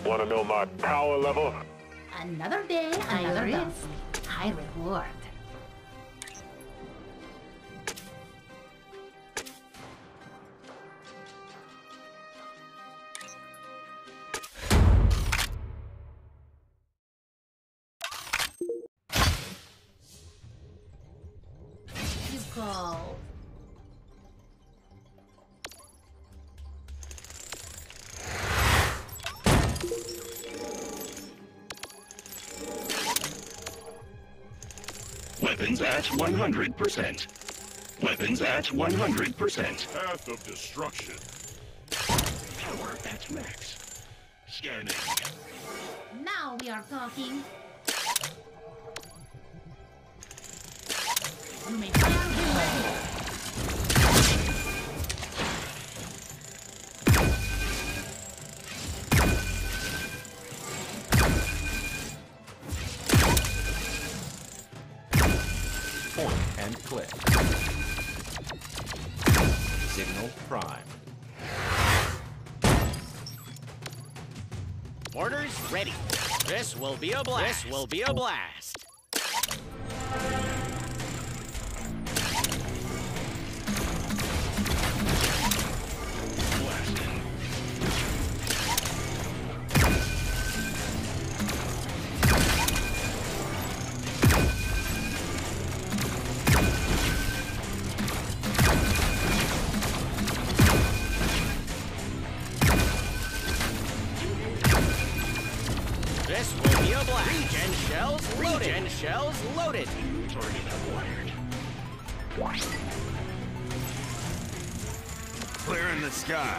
Want to know my power level? Another day, another risk. High reward. You called. Weapons at 100%. Weapons at 100%. Path of destruction. Power at max. Scanning. Now we are talking. You may fire when ready. Point and click. Signal prime. Orders ready. This will be a blast. This will be a blast. Blasting. This will be a blast. Regen shells loaded. Regen shells loaded. Target acquired. Clearing the sky.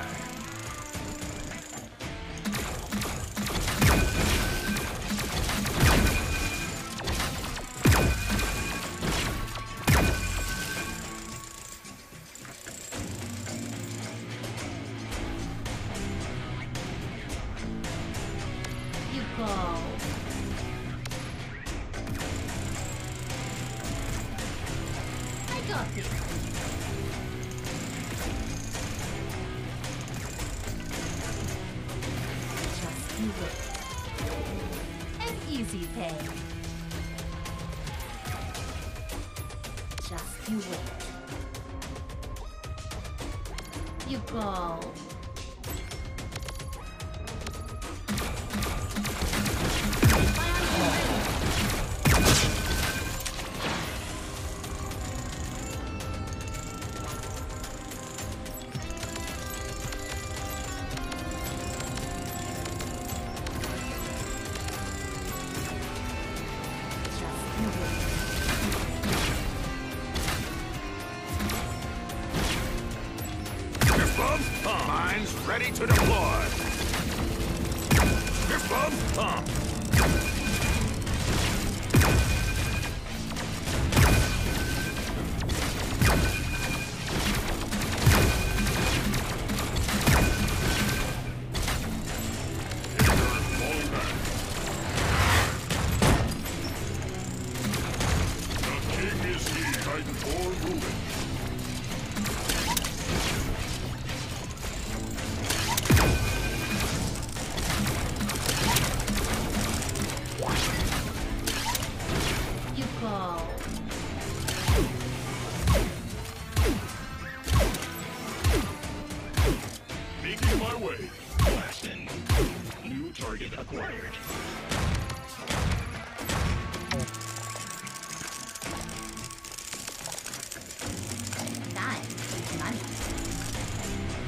You called. I got this. Just you wait. An easy pay. Just you wait. You called. Fist bump, pump. Mines ready to deploy. Fist bump, pump. Falling back. The king is he. Titanfall moving. You called. Making my way. Blasting. New target acquired. Time is money.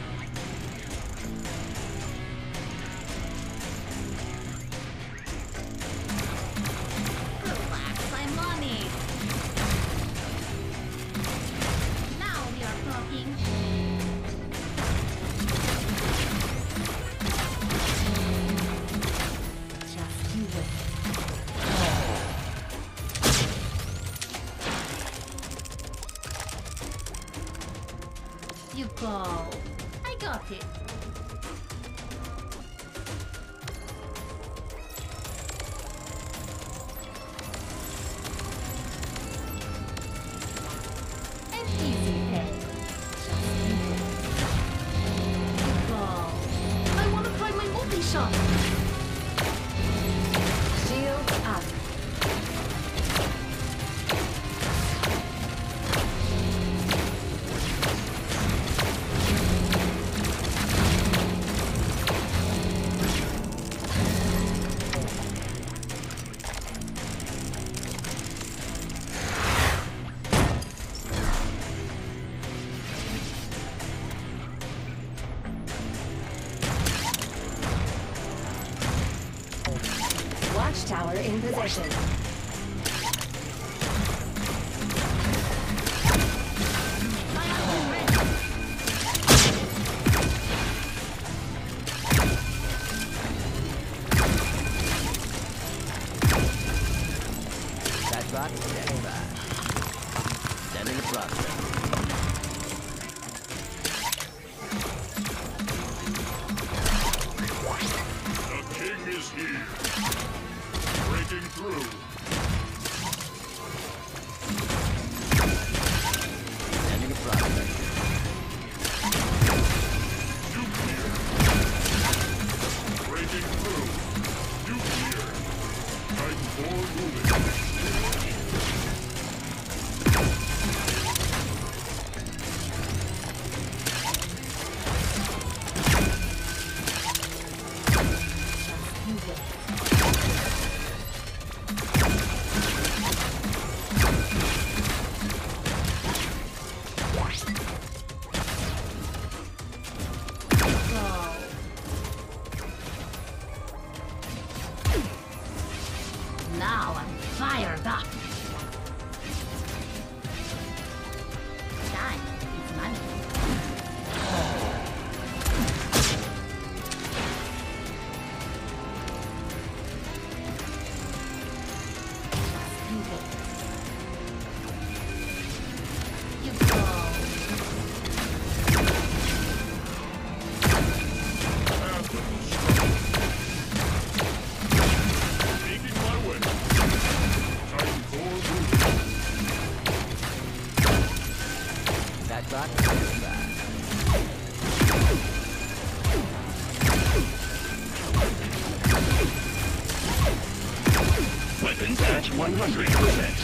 Relax, I'm on it. Now we are talking. Just you wait. You called. I got it. An easy pay. Just you wait. You called. I want to try my multi-shot. Watchtower in position. That bot standing by. Sending a process. The king is here. Breaking through. Sending a process. Nuclear. Breaking through. Nuclear. Titan 4 moving. Now I'm fired up. Time is money. You go. Making my way. Titan 4 moving. That bot standing by. Weapons at 100%.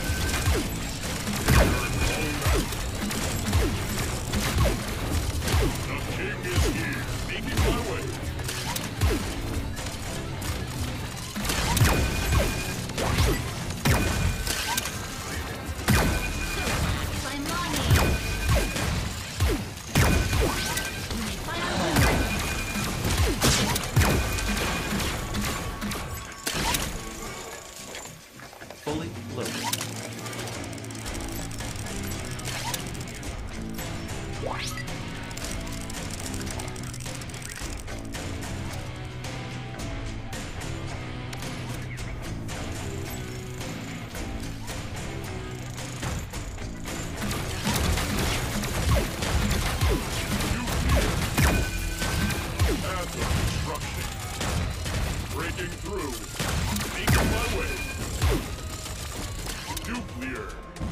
The king is here. Making my way. My money. Fully loaded. Path of destruction. Breaking through. Making my way. Nuclear.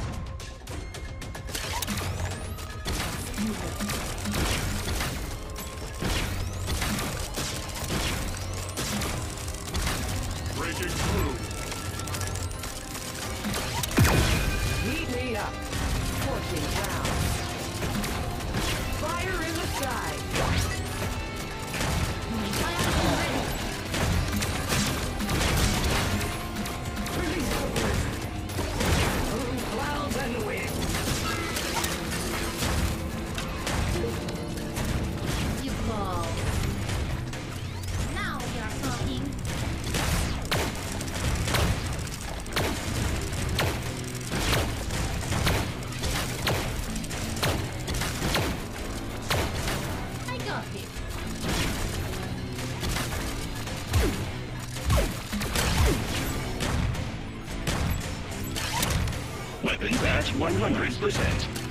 Breaking through. Heat me up. Scorching rounds. Fire in the sky. Release the blizzard. Through clouds and wind. You go. Now we are talking. I got it. Weapons at 100%.